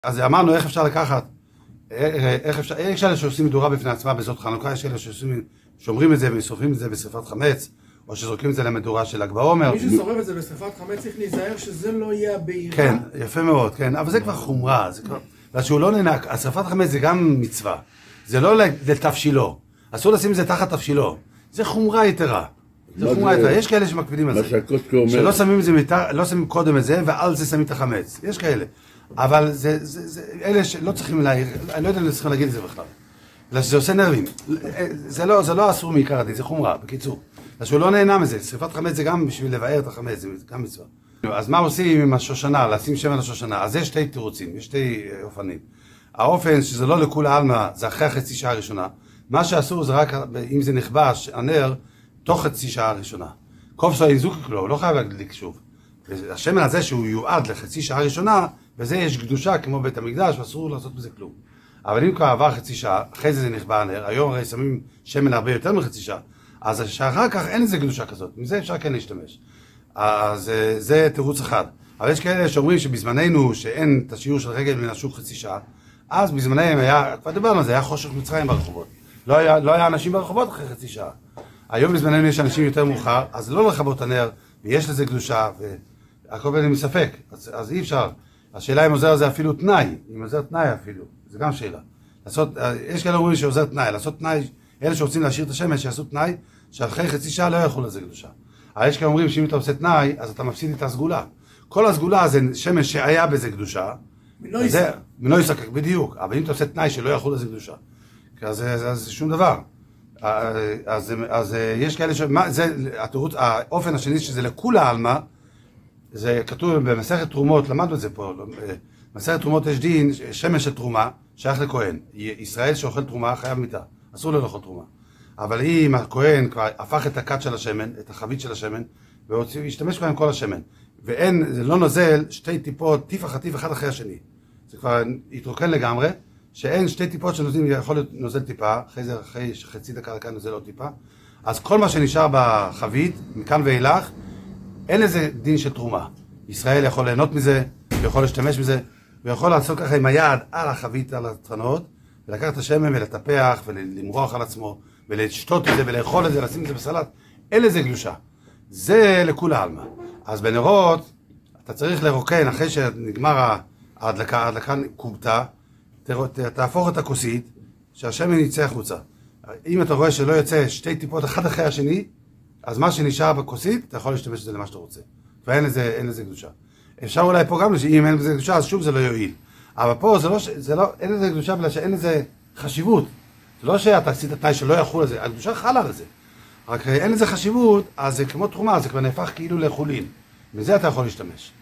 אז אמרנו איך אפשר לקחת, יש כאלה שעושים מדורה בפני עצמה בזאת חנוכה, יש כאלה ששומרים את זה ושורפים את זה בשרפת חמץ, או שזורקים את זה למדורה של ל"ג בעומר. מי ששורף את זה בשרפת חמץ צריך להיזהר שזה לא יהיה הבעירה. כן, יפה מאוד, כן, אבל זה כבר חומרה, זה כבר, שהוא לא ננק, השרפת חמץ זה גם מצווה, זה לא לתבשילו, אסור לשים את זה תחת תבשילו, זה חומרה יתרה. יש כאלה שמקפידים על זה, שלא שמים את זה, לא שמים קודם את זה ועל זה שמים את החמץ, יש כאלה, אבל אלה שלא צריכים להעיר, אני לא יודע אם צריכים להגיד את זה בכלל, אלא שזה עושה נרבים, זה לא אסור מעיקר הדין, זה חומרה, בקיצור, שהוא לא נהנה מזה, שריפת חמץ זה גם בשביל לבאר את החמץ, זה גם מצווה. אז מה עושים עם השושנה, לשים שמן השושנה? אז יש שתי תירוצים, יש שתי אופנים. האופן שזה לא לכול העלמא, זה אחרי החצי שעה הראשונה, מה שאסור זה רק אם זה נכבש, הנר, תוך חצי שעה הראשונה. קופסו אינזוק לו, הוא לא חייב להדליק שוב. השמן הזה שהוא יועד לחצי שעה הראשונה, בזה יש קדושה כמו בית המקדש, ואסור לעשות בזה כלום. אבל אם כבר עבר חצי שעה, אחרי זה נכבה הנר, היום הרי שמים שמן הרבה יותר מחצי שעה, אז שאחר כך אין איזה קדושה כזאת, מזה אפשר כן להשתמש. אז זה תירוץ אחד. אבל יש כאלה שאומרים שבזמננו, שאין את השיעור של רגל מן השוק חצי שעה, אז בזמנהם היה, כבר דיברנו על זה, היה חושך מצרים ברחובות. לא היה אנשים ברחובות אחרי חצי שעה. היום בזמננו יש אנשים יותר מאוחר, אז לא לכבות הנר, ויש לזה קדושה, והכל בזה מספק, אז אי אפשר. השאלה אם עוזר זה אפילו תנאי, אם עוזר תנאי אפילו, זה גם שאלה. יש כאלה אומרים שעוזר תנאי, לעשות תנאי, אלה שרוצים להשאיר את השמש, שיעשו תנאי, שאחרי חצי שעה לא יאכלו לזה קדושה. אבל יש כאלה אומרים שאם אתה עושה תנאי, אז אתה מפסיד את הסגולה. כל הסגולה זה שמש שהיה בזה קדושה, מנו יסקק, בדיוק, אבל אם אתה עושה תנאי שלא יאכלו לזה קדושה, אז זה שום דבר. אז יש כאלה האופן השני שזה לכול העלמא, זה כתוב במסכת תרומות, למדנו את זה פה, במסכת תרומות יש דין, שמש של תרומה, שייך לכהן. ישראל שאוכל תרומה חייב מיתה, אסור לו לאכול תרומה. אבל אם הכהן כבר הפך את הכת של השמן, את החבית של השמן, והשתמש כבר עם כל השמן, זה לא נוזל שתי טיפות, טיפה חטיף אחד אחרי השני. זה כבר התרוקן לגמרי, שאין שתי טיפות שנוזלים, יכול להיות נוזל טיפה, אחרי חצי דקה לכאן נוזל עוד טיפה, אז כל מה שנשאר בחבית, מכאן ואילך, אין איזה דין של תרומה. ישראל יכול ליהנות מזה, ויכול להשתמש בזה, ויכול לעשות ככה עם היד על החבית, על התחנות, ולקחת את השמן ולטפח ולמרוח על עצמו, ולשתות את זה ולאכול את זה, לשים את זה בסלט, אין לזה קדושה. זה לכול העלמא. אז בנרות, אתה צריך לרוקן, אחרי שנגמר ההדלקה קובתה, תהפוך את הכוסית, שהשמן יצא החוצה. אם אתה רואה שלא יוצא שתי טיפות אחד אחרי השני, אז מה שנשאר בכוסית, אתה יכול להשתמש בזה למה שאתה רוצה. ואין לזה קדושה. אפשר אולי פה גם, שאם אין לזה קדושה, אז שוב זה לא יועיל. אבל פה אין לזה קדושה, בגלל שאין לזה חשיבות. זה לא שאתה עשית תנאי שלא יחול על זה, הקדושה חלה על זה. רק אין לזה חשיבות, אז זה כמו תרומה, זה כבר נהפך כאילו לחולין. מזה אתה יכול להשתמש.